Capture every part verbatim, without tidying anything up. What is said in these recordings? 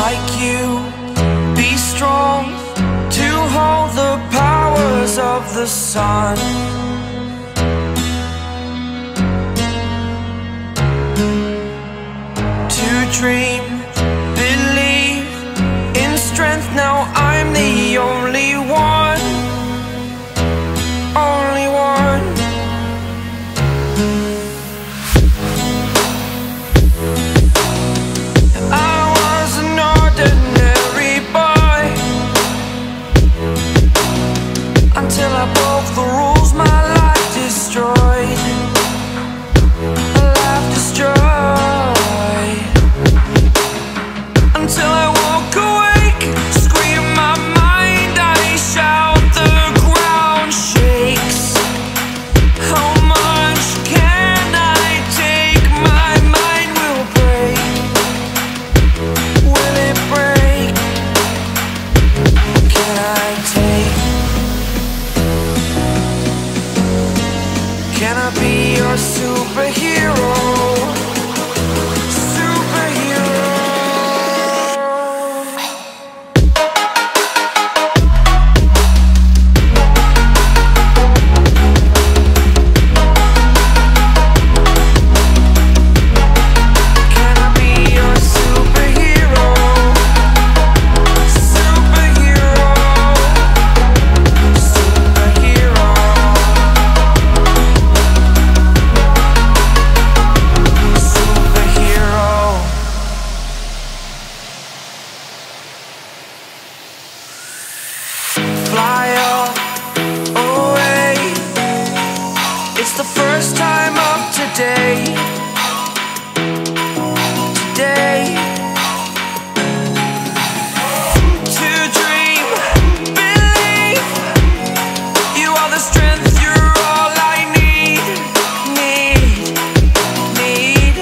like you, be strong to hold the powers of the sun. To dream, believe in strength. Now I'm the only one, only one. I was an ordinary boy until I broke the rules. My life destroyed, a life destroyed. Until I woke awake, scream my mind, I shout, the ground shakes. How much can I take? My mind will break. Will it break? Can I take? Can I be your superhero? Fly up, away. It's the first time of today. Today. To dream, believe. You are the strength, you're all I need. Need, need.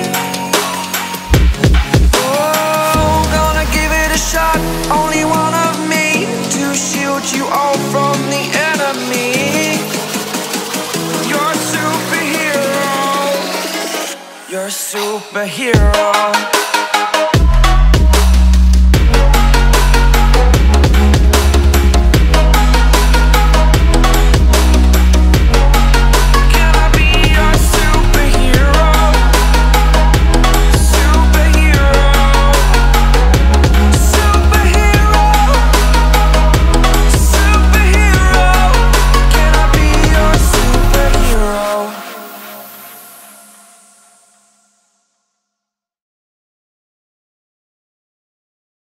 Oh, gonna give it a shot. Only one of me to shield you all from the enemy. You're a superhero. You're a superhero.